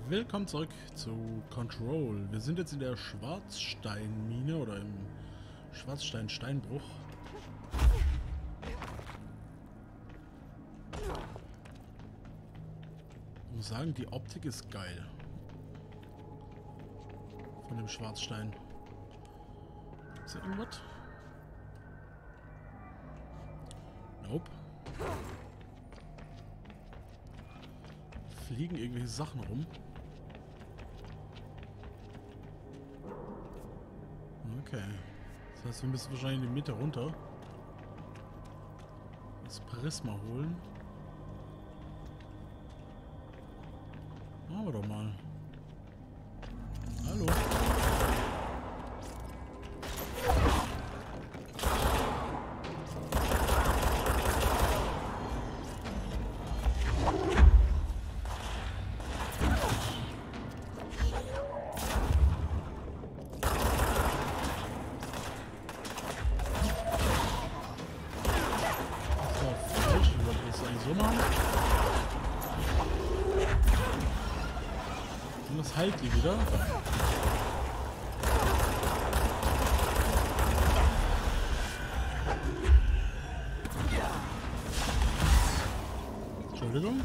Willkommen zurück zu Control. Wir sind jetzt in der Schwarzsteinmine oder im Schwarzstein-Steinbruch. Ich muss sagen, die Optik ist geil. Von dem Schwarzstein. Ist da irgendwas? Nope. Fliegen irgendwelche Sachen rum. Okay. Das heißt, wir müssen wahrscheinlich in die Mitte runter. Das Prisma holen. Machen wir doch mal. Hallo. So machen. Und das heilt die wieder. Entschuldigung.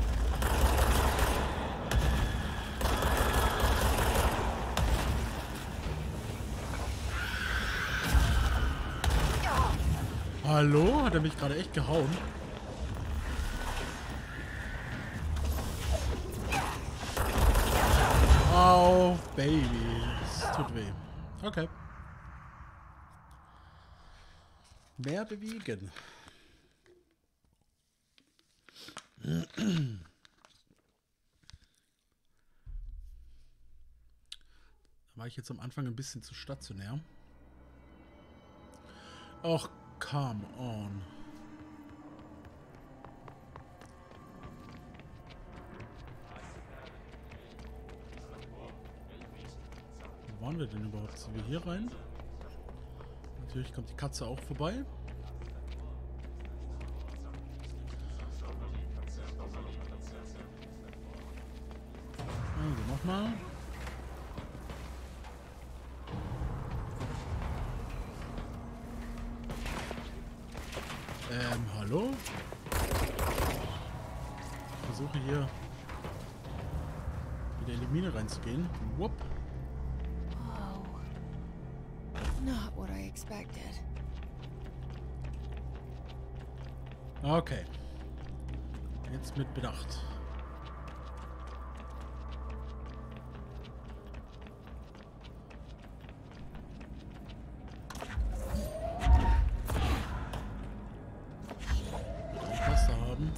Hallo? Hat er mich gerade echt gehauen? Oh, Baby. Es tut weh. Okay. Mehr bewegen. Da war ich jetzt am Anfang ein bisschen zu stationär. Och, come on. Wo waren wir denn überhaupt? Sind wir hier rein? Natürlich kommt die Katze auch vorbei. Also nochmal. Hallo? Ich versuche hier wieder in die Mine reinzugehen. Wupp. Not what I expected. Okay. Jetzt mit Bedacht. Wasser haben.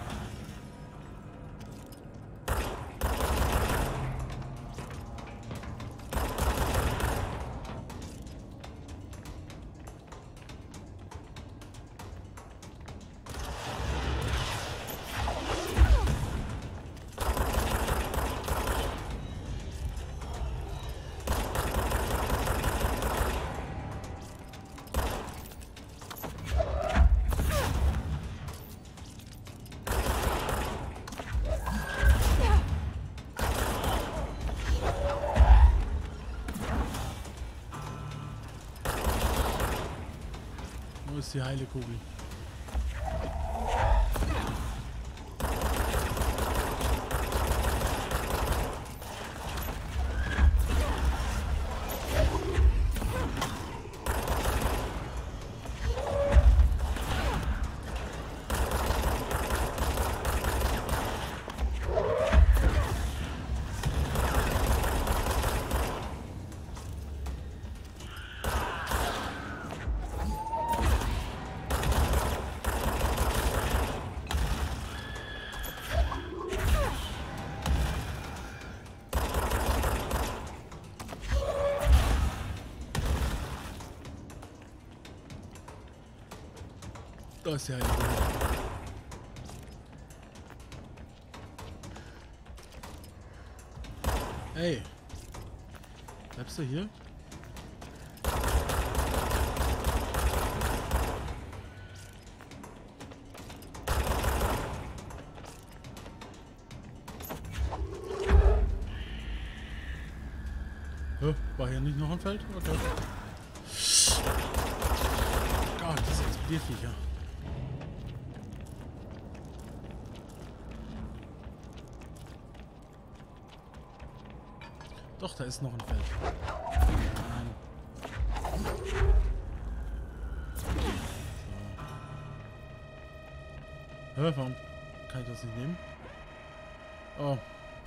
Wo ist die heile Kugel? Da ist die heile Kugel. Hey. Bleibst du hier? War hier nicht noch ein Feld? Okay. Gott, das explodiert Viecher. Doch, da ist noch ein Feld. Nein. So. Warum kann ich das nicht nehmen? Oh.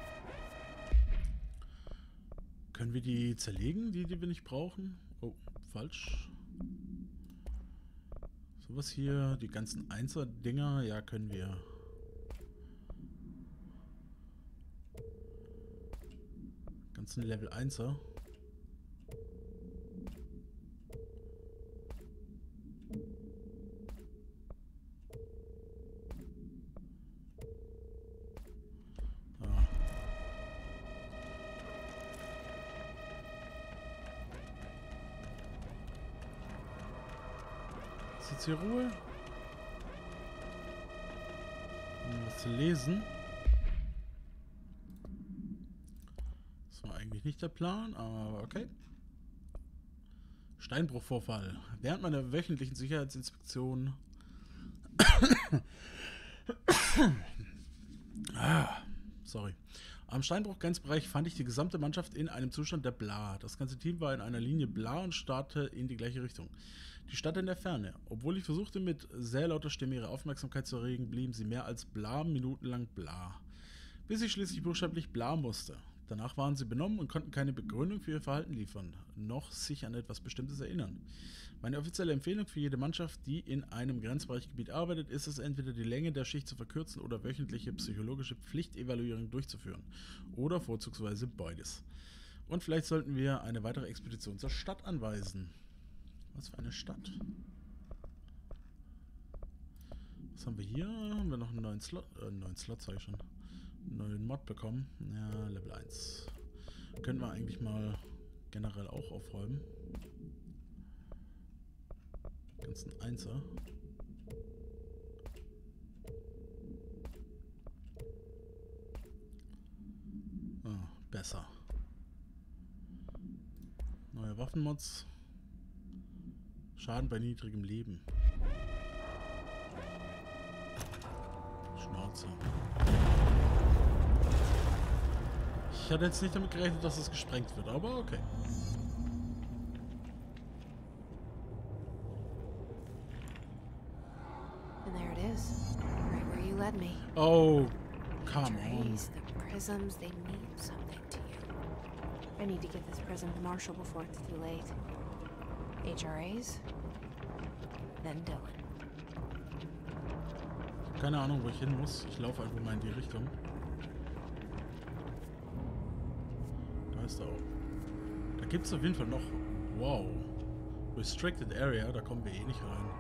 Können wir die zerlegen, die wir nicht brauchen? Oh, falsch. Sowas hier, die ganzen Einser-Dinger, ja, können wir. Ganzen Level 1er. Ist jetzt hier Ruhe? Um was zu lesen. Das war eigentlich nicht der Plan, aber okay. Steinbruchvorfall. Während meiner wöchentlichen Sicherheitsinspektion sorry. Am Steinbruch-Grenzbereich fand ich die gesamte Mannschaft in einem Zustand der Bla. Das ganze Team war in einer Linie Bla und starrte in die gleiche Richtung. Die Stadt in der Ferne. Obwohl ich versuchte, mit sehr lauter Stimme ihre Aufmerksamkeit zu erregen, blieben sie mehr als Bla minutenlang Bla. Bis ich schließlich buchstäblich Bla musste. Danach waren sie benommen und konnten keine Begründung für ihr Verhalten liefern, noch sich an etwas Bestimmtes erinnern. Meine offizielle Empfehlung für jede Mannschaft, die in einem Grenzbereichgebiet arbeitet, ist es, entweder die Länge der Schicht zu verkürzen oder wöchentliche psychologische Pflichtevaluierung durchzuführen. Oder vorzugsweise beides. Und vielleicht sollten wir eine weitere Expedition zur Stadt anweisen. Was für eine Stadt? Was haben wir hier? Haben wir noch einen neuen Slot? Neuen Slot sage ich schon. Einen neuen Mod bekommen. Ja, Level 1. Können wir eigentlich mal generell auch aufräumen. Ganzen Einser. Ah, besser. Neue Waffenmods. Schaden bei niedrigem Leben. Schnauze. Ich hatte jetzt nicht damit gerechnet, dass es gesprengt wird, aber okay. And there it is, right where you led me. Oh, come on. Trace, the prisms, they mean something to you. I need to get this prism to Marshall before it's too late. HRAs, then Dylan. Keine Ahnung, wo ich hin muss. Ich laufe einfach mal in die Richtung. Da ist er auch. Da gibt es auf jeden Fall noch... Wow. Restricted Area, da kommen wir eh nicht rein.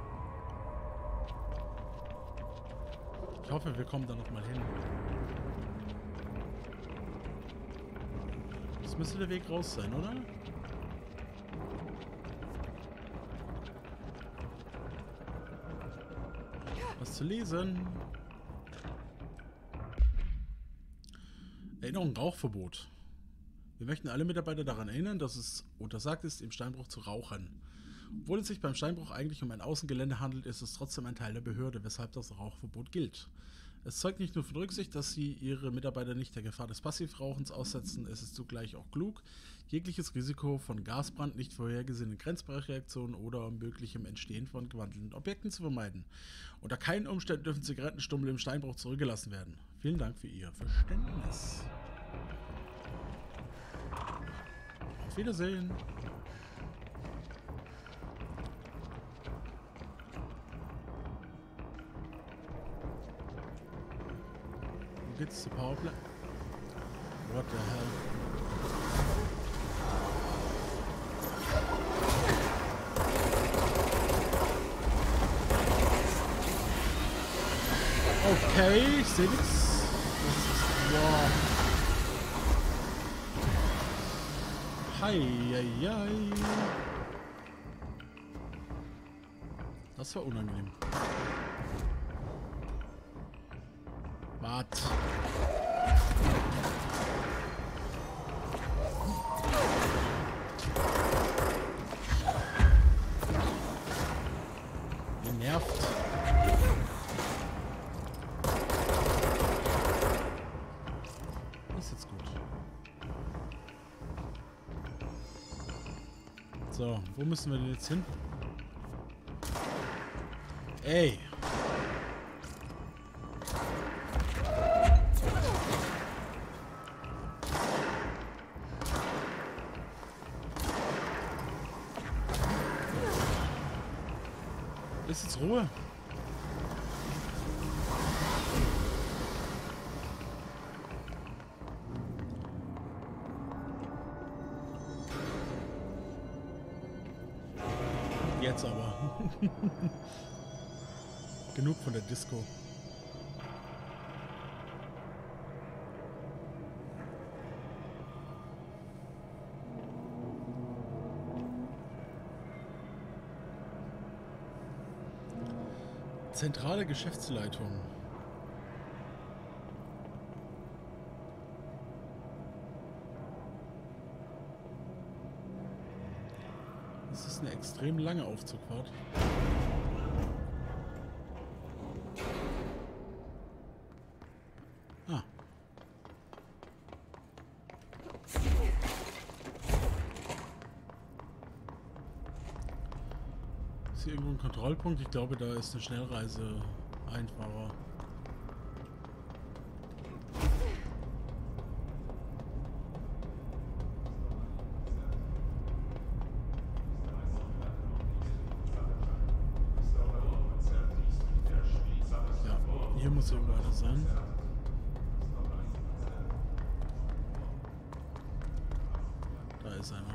Ich hoffe, wir kommen da noch mal hin. Das müsste der Weg raus sein, oder? Was zu lesen. Erinnerung, Rauchverbot. Wir möchten alle Mitarbeiter daran erinnern, dass es untersagt ist, im Steinbruch zu rauchen. Obwohl es sich beim Steinbruch eigentlich um ein Außengelände handelt, ist es trotzdem ein Teil der Behörde, weshalb das Rauchverbot gilt. Es zeugt nicht nur von Rücksicht, dass sie ihre Mitarbeiter nicht der Gefahr des Passivrauchens aussetzen, es ist zugleich auch klug, jegliches Risiko von Gasbrand, nicht vorhergesehenen Grenzbereichreaktionen oder möglichem Entstehen von gewandelten Objekten zu vermeiden. Unter keinen Umständen dürfen Zigarettenstummel im Steinbruch zurückgelassen werden. Vielen Dank für Ihr Verständnis. Auf Wiedersehen. Wo geht's zu Powerplay? What the hell? Okay, ich sehe nichts. Wow. Heieiei. Das war unangenehm. Wart. Das ist jetzt gut. So, wo müssen wir denn jetzt hin? Ey! Ist jetzt Ruhe? Jetzt aber. Genug von der Disco. Zentrale Geschäftsleitung. Das ist eine extrem lange Aufzugfahrt. Ah. Ist hier irgendwo ein Kontrollpunkt? Ich glaube, da ist eine Schnellreise einfacher. Hier muss irgendwo einer sein. Da ist einer.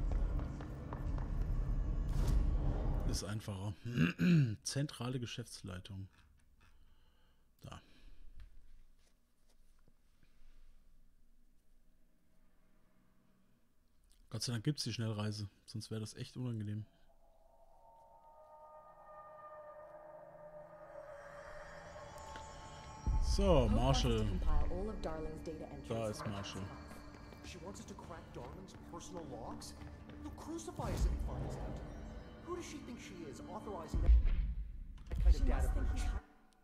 Ist einfacher. Zentrale Geschäftsleitung. Da. Gott sei Dank gibt es die Schnellreise, sonst wäre das echt unangenehm. So, Marshall. Da ist Marshall. She wants us to crack Darling's personal logs? They'll crucify us if he finds out. Who does she think she is, authorizing that kind of data for her?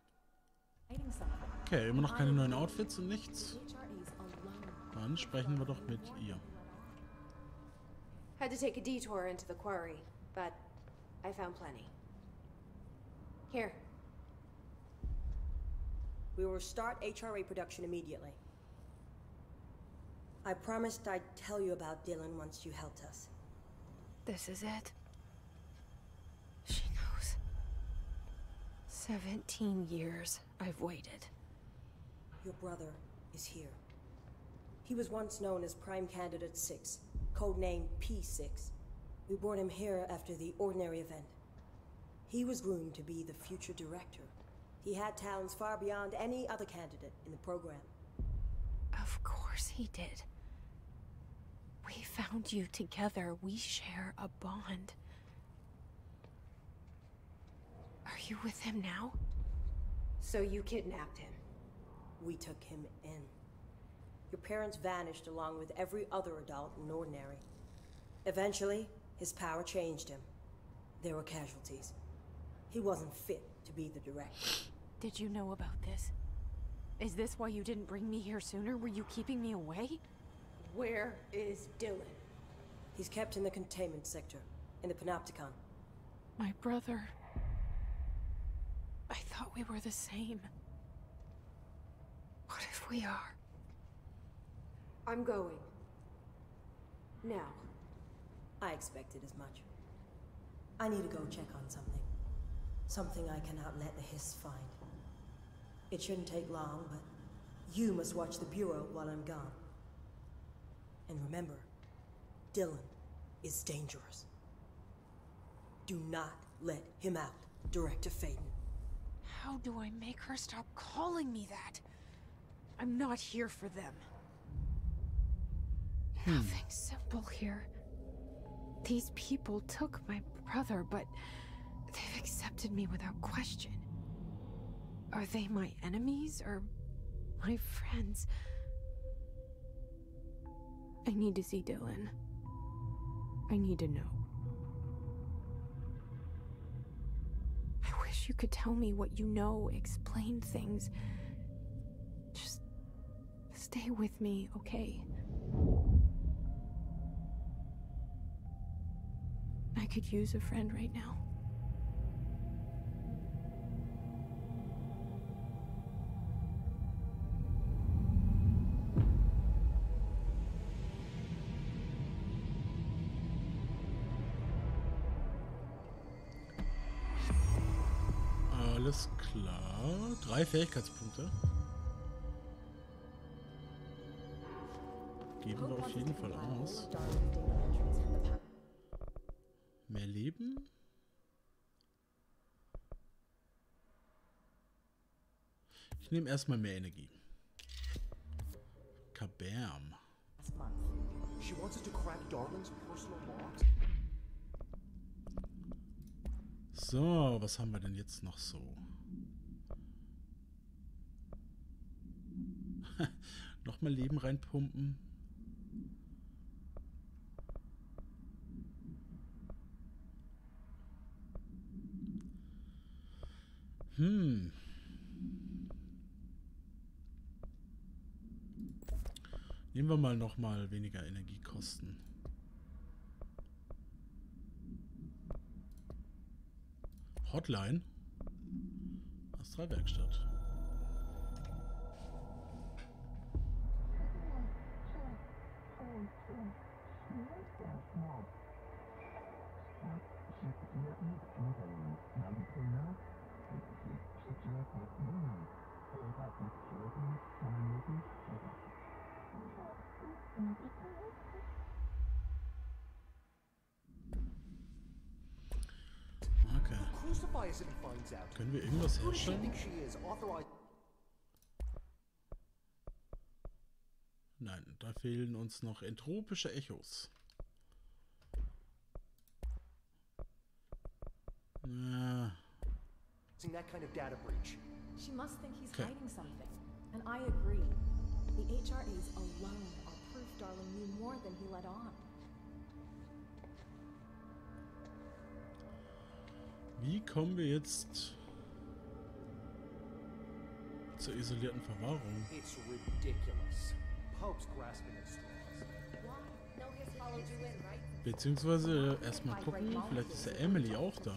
Okay, immer noch keine neuen Outfits und nichts. Dann sprechen wir doch mit ihr. Had to take a detour into the quarry, but I found plenty. Here. We will start HRA production immediately. I promised I'd tell you about Dylan once you helped us. This is it. She knows. 17 years I've waited. Your brother is here. He was once known as Prime Candidate 6, codenamed P6. We brought him here after the Ordinary event. He was groomed to be the future director. He had talents far beyond any other candidate in the program. Of course he did. We found you together. We share a bond. Are you with him now? So you kidnapped him? We took him in. Your parents vanished along with every other adult in Ordinary. Eventually, his power changed him. There were casualties. He wasn't fit to be the director. Did you know about this? Is this why you didn't bring me here sooner? Were you keeping me away? Where is Dylan? He's kept in the containment sector, in the Panopticon. My brother. I thought we were the same. What if we are? I'm going. Now. I expected as much. I need to go check on something. Something I cannot let the Hiss find. It shouldn't take long, but you must watch the Bureau while I'm gone. And remember, Dylan is dangerous. Do not let him out, Director Faden. How do I make her stop calling me that? I'm not here for them. Nothing simple here. These people took my brother, but they've accepted me without question. Are they my enemies or my friends? I need to see Dylan. I need to know. I wish you could tell me what you know, explain things. Just Stay with me, okay? I could use a friend right now. Alles klar. 3 Fähigkeitspunkte. Geben wir auf jeden Fall aus. Mehr Leben? Ich nehme erstmal mehr Energie. Kabam. She wants us to crack Darling's personal logs. So, was haben wir denn jetzt noch so? Nochmal Leben reinpumpen. Nehmen wir mal nochmal weniger Energiekosten. Hotline. Astralwerkstatt. Okay. Crucify us if he finds out. Können wir irgendwas Who does she herstellen? think she is? Authorized. Nein, da fehlen uns noch entropische Echos. Ja. That kind of data breach. She must think he's Okay. hiding something. And I agree. The HRAs alone are proof Darling knew more than he let on. Wie kommen wir jetzt zur isolierten Verwahrung? It's ridiculous. Pope's grasping at straws. Why? No, his followed you in, right? Beziehungsweise erstmal gucken, vielleicht ist ja Emily auch da.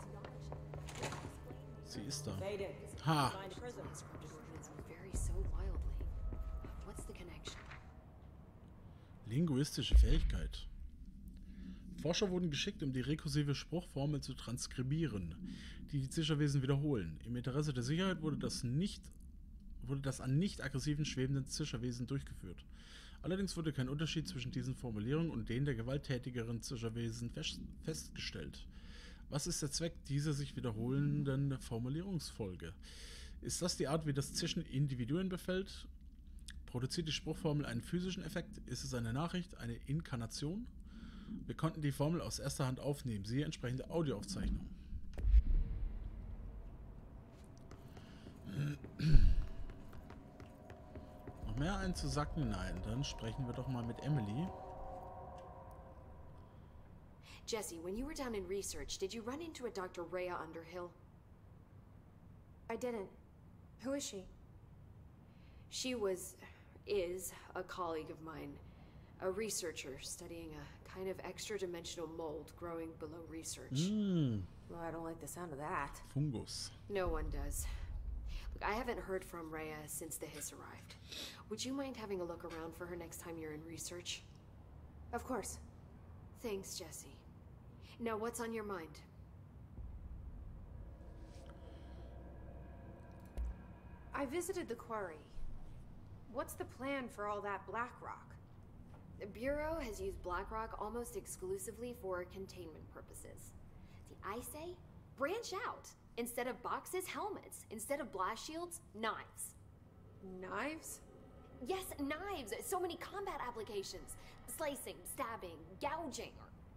Sie ist da. Vaden. Ha! Find a prison. Organs vary so wildly. What's the connection? Linguistische Fähigkeit. Forscher wurden geschickt, um die rekursive Spruchformel zu transkribieren, die die Zischerwesen wiederholen. Im Interesse der Sicherheit wurde das an nicht aggressiven, schwebenden Zischerwesen durchgeführt. Allerdings wurde kein Unterschied zwischen diesen Formulierungen und denen der gewalttätigeren Zischerwesen festgestellt. Was ist der Zweck dieser sich wiederholenden Formulierungsfolge? Ist das die Art, wie das Zischen Individuen befällt? Produziert die Spruchformel einen physischen Effekt? Ist es eine Nachricht, eine Inkarnation? Wir konnten die Formel aus erster Hand aufnehmen, siehe entsprechende Audioaufzeichnung. Noch mehr einzusacken? Nein, dann sprechen wir doch mal mit Emily. Jesse, when you were down in research, did you run into a Dr. Rhea Underhill? I didn't. Who is she? She is a colleague of mine, a researcher studying a kind of extra-dimensional mold growing below research. Well, I don't like the sound of that. Fungus. No one does. Look, I haven't heard from Rhea since the Hiss arrived. Would you mind having a look around for her next time you're in research? Of course. Thanks, Jesse. Now, what's on your mind? I visited the quarry. What's the plan for all that black rock? The Bureau has used Blackrock almost exclusively for containment purposes. See, I say, branch out. Instead of boxes, helmets. Instead of blast shields, knives. Knives? Yes, knives! So many combat applications. Slicing, stabbing, gouging.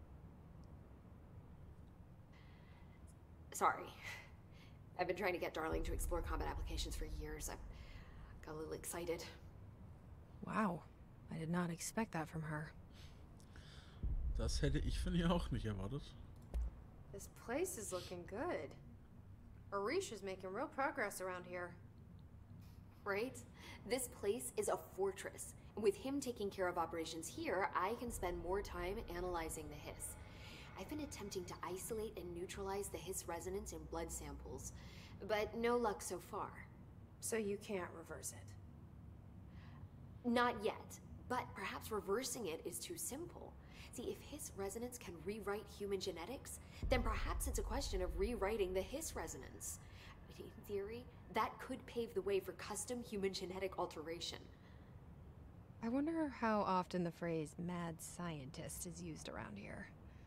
Sorry. I've been trying to get Darling to explore combat applications for years. I got a little excited. Wow. I did not expect that from her. Das hätte ich von ihr auch nicht erwartet. This place is looking good. Arish is making real progress around here. right? This place is a fortress. And with him taking care of operations here, I can spend more time analyzing the hiss. I've been attempting to isolate and neutralize the hiss resonance in blood samples, but no luck so far. So you can't reverse it. Not yet, but perhaps reversing it is too simple. See, if hiss resonance can rewrite human genetics, then perhaps it's a question of rewriting the hiss resonance. In theory, that could pave the way for custom human genetic alteration. I wonder how often the phrase mad scientist is used around here.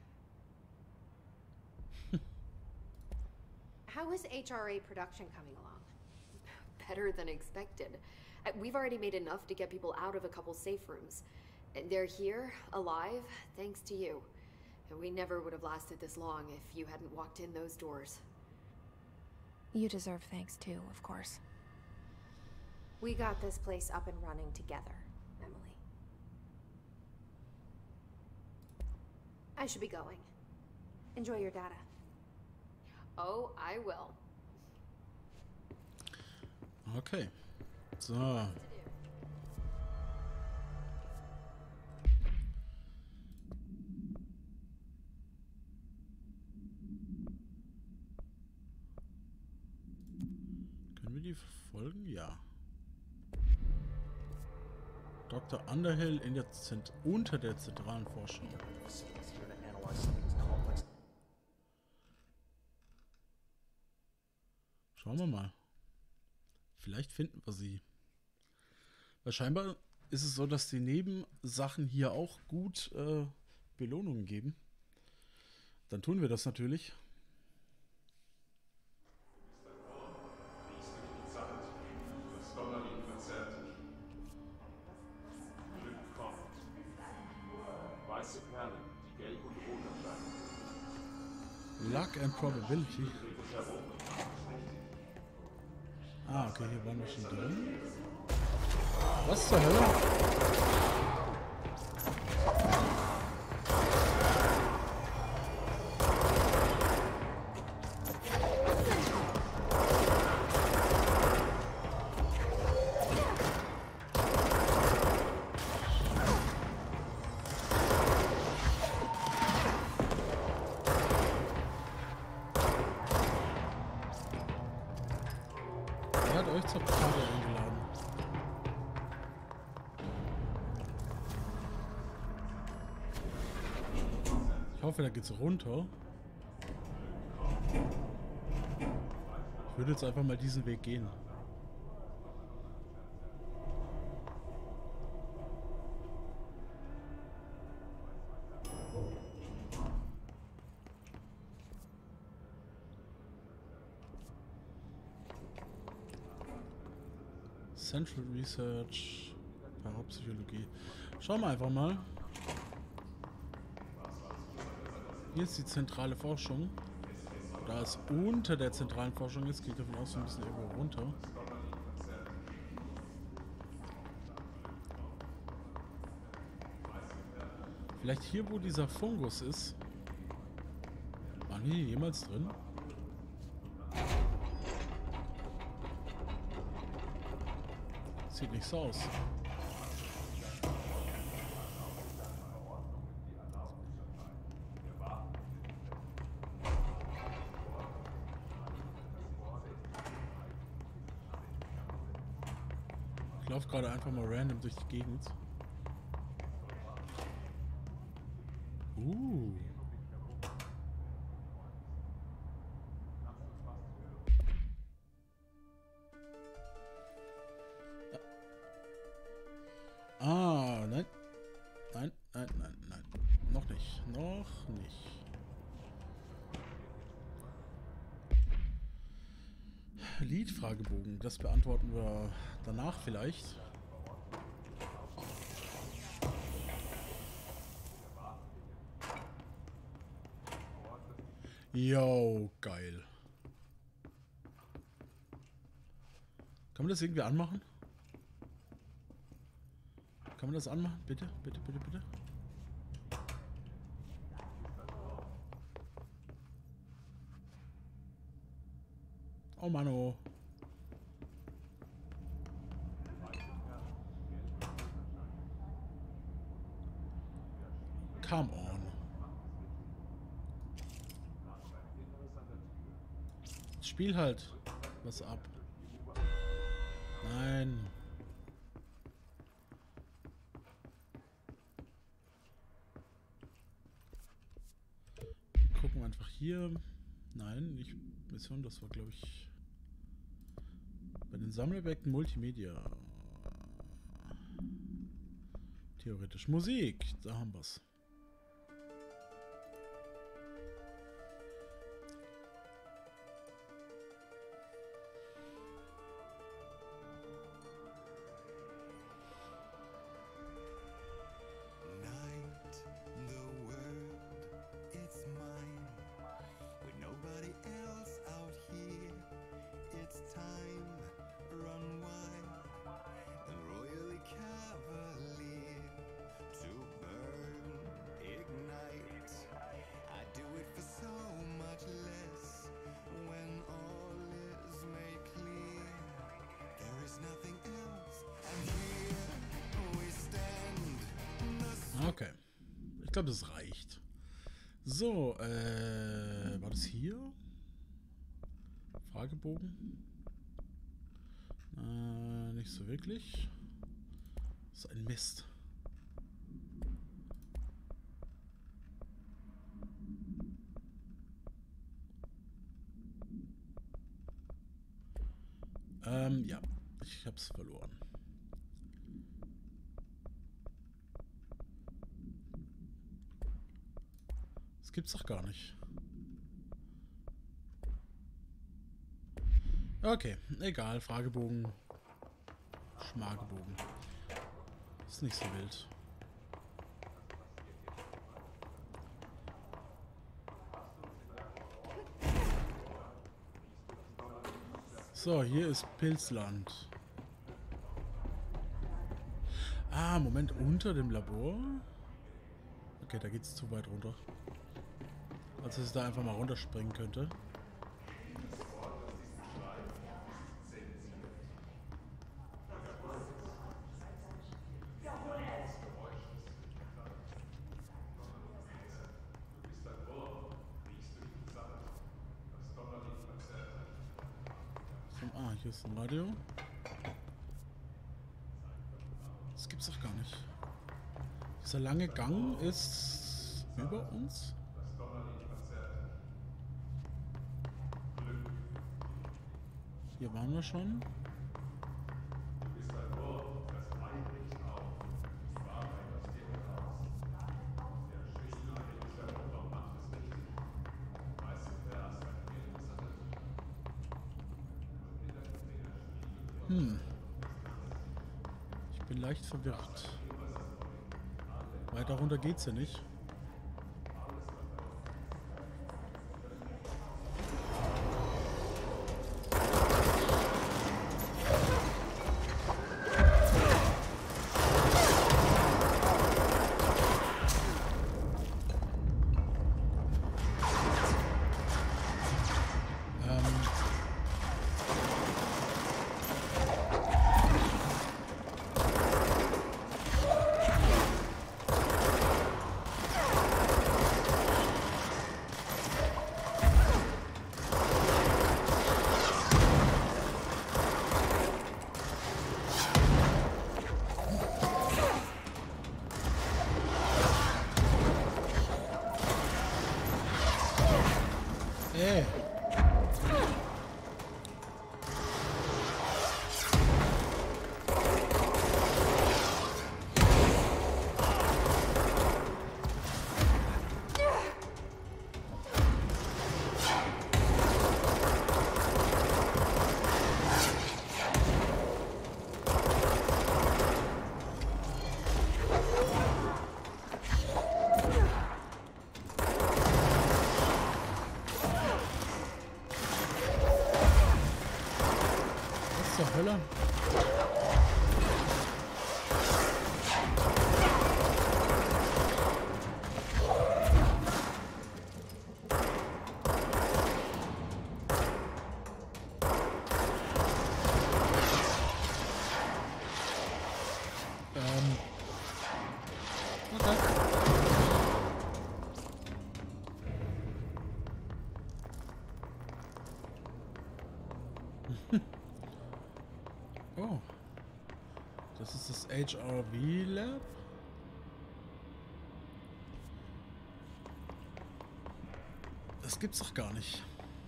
How is HRA production coming along? Better than expected. We've already made enough to get people out of a couple safe rooms. They're here, alive, thanks to you. And we never would have lasted this long if you hadn't walked in those doors. You deserve thanks too, of course. We got this place up and running together, Emily. I should be going. Enjoy your data. Oh, I will. Okay. So. Können wir die verfolgen? Ja. Dr. Underhill in der unter der zentralen Forschung. Schauen wir mal. Vielleicht finden wir sie. Weil scheinbar ist es so, dass die Nebensachen hier auch gut Belohnungen geben. Dann tun wir das natürlich. Weiße Perlen, die gelb und rot erscheinen. Luck and Probability. Ah, okay, hier waren wir schon drin. Was zur Hölle? Wer hat euch zur Party eingeladen? Ich hoffe, da geht's runter. Ich würde jetzt einfach mal diesen Weg gehen. Central Research, Parapsychologie. Schauen wir einfach mal. Hier ist die zentrale Forschung. Da es unter der zentralen Forschung ist, geht davon aus, ein bisschen irgendwo runter. Vielleicht hier, wo dieser Fungus ist. Waren die jemals drin? Sieht nicht so aus. Ich laufe gerade einfach mal random durch die Gegend. Ah, nein. Nein, nein, nein, nein. Noch nicht. Noch nicht. Liedfragebogen. Das beantworten wir danach vielleicht. Yo, geil. Kann man das irgendwie anmachen? Kann man das anmachen? Bitte, bitte, bitte, bitte. Oh Mann, oh. Come on. Spiel halt was ab. Nein. Gucken wir einfach hier. Nein, nicht Mission, das war glaube ich bei den Sammelobjekten Multimedia. Theoretisch Musik, da haben wir's. Okay. Ich glaube, das reicht. So, war das hier? Fragebogen? Nicht so wirklich. Das ist ein Mist. Ja, ich hab's verloren. Das gibt's doch gar nicht. Okay, egal. Fragebogen. Schmagebogen. Ist nicht so wild. So, hier ist Pilzland. Ah, Moment, unter dem Labor? Okay, da geht's zu weit runter. Als dass ich da einfach mal runterspringen könnte. Ah, hier ist ein Radio. Das gibt's doch gar nicht. Dieser lange Gang ist über uns. Hier waren wir schon. Ich bin leicht verwirrt. Weiter runter geht's ja nicht. Hölle. Okay. HRV Lab? Das gibt's doch gar nicht.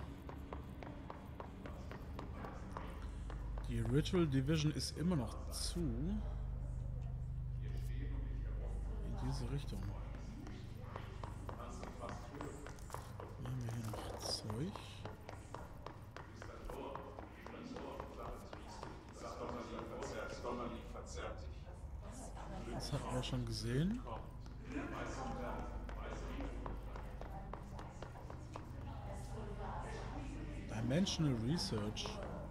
Die Ritual Division ist immer noch zu. In diese Richtung. Dann haben wir hier noch Zeug. Das hat man auch schon gesehen. Dimensional Research.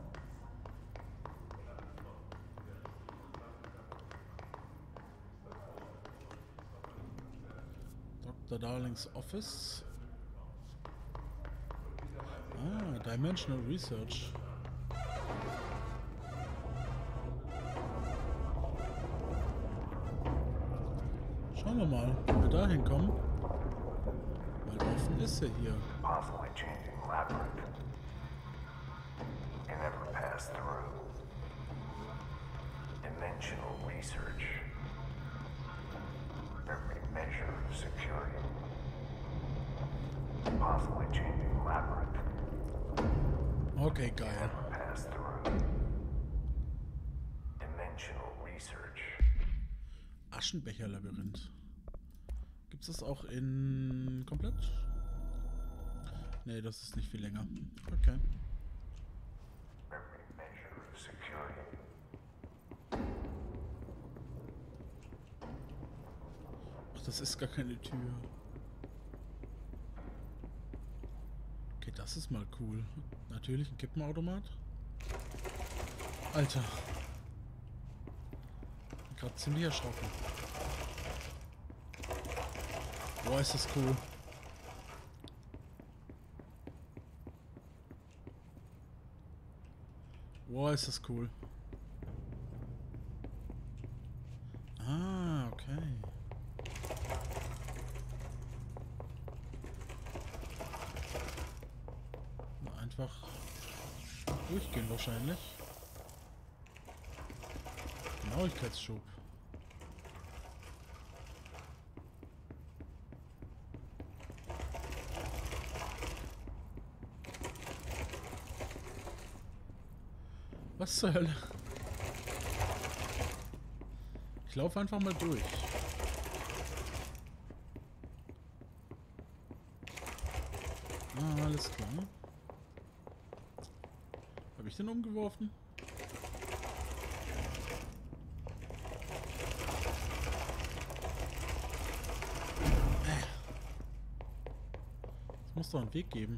Dr. Darlings Office. Ah, Dimensional Research. Schauen wir mal, ob wir da hinkommen. Weil offen ist er hier. Possibly changing labyrinth. Can never pass through. Dimensional research. Every measure of security. Possibly changing labyrinth. Okay, geil. Never pass through. Dimensional research. Aschenbecher-Labyrinth. Gibt es das auch in komplett? Nee, das ist nicht viel länger. Okay. Every measure of security. Ach, das ist gar keine Tür. Okay, das ist mal cool. Natürlich ein Kippenautomat. Alter. Bin gerade ziemlich erschrocken. Boah, ist das cool. Boah, ist das cool. Ah, okay. Einfach durchgehen wahrscheinlich. Genauigkeitsschub. Was zur Hölle? Ich laufe einfach mal durch. Ah, alles klar. Habe ich den umgeworfen? Es muss doch einen Weg geben.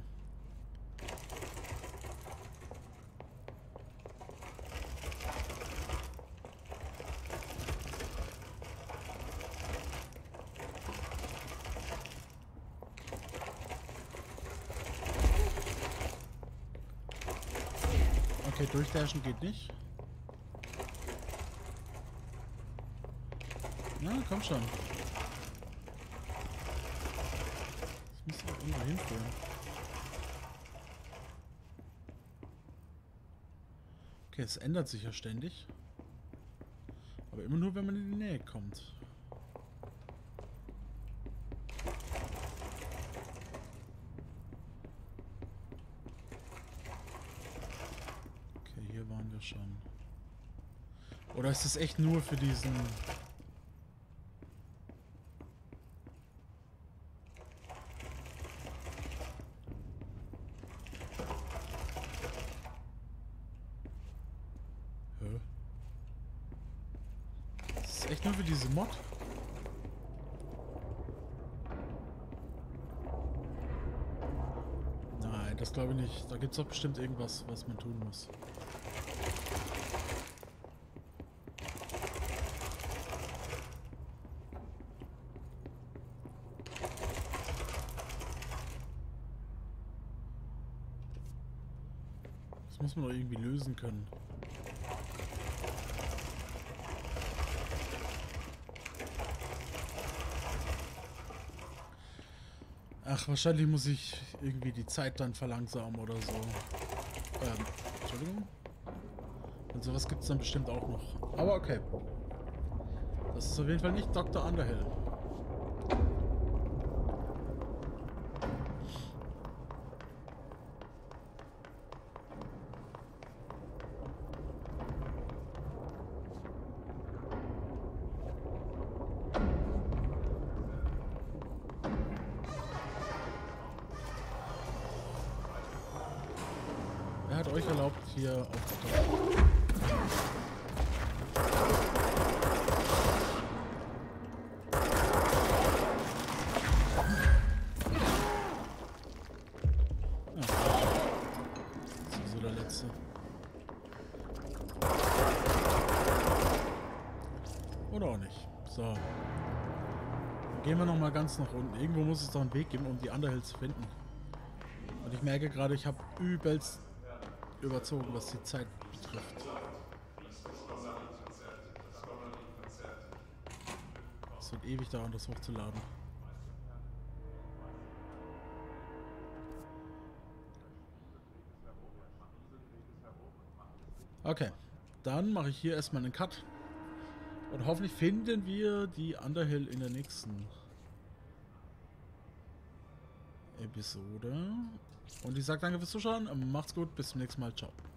Okay, durchdashen geht nicht. Na, komm schon. Das muss doch irgendwo hinführen. Okay, es ändert sich ja ständig. Aber immer nur, wenn man in die Nähe kommt. Waren wir schon. Oder ist es echt nur für diesen... Hä? Ist es echt nur für diese Mod? Nein, das glaube ich nicht. Da gibt es doch bestimmt irgendwas, was man tun muss. Das muss man doch irgendwie lösen können. Ach, wahrscheinlich muss ich irgendwie die Zeit dann verlangsamen oder so. Entschuldigung. Und sowas gibt es dann bestimmt auch noch. Aber okay. Das ist auf jeden Fall nicht Dr. Underhill. Wer hat euch erlaubt, hier aufzutauchen? Oder auch nicht. So. Dann gehen wir nochmal ganz nach unten. Irgendwo muss es doch einen Weg geben, um die Underhill zu finden. Und ich merke gerade, ich habe übelst überzogen, was die Zeit betrifft. Es wird ewig dauern, das hochzuladen. Okay, dann mache ich hier erstmal einen Cut. Und hoffentlich finden wir die Underhill in der nächsten Episode. Und ich sage danke fürs Zuschauen. Macht's gut, bis zum nächsten Mal. Ciao.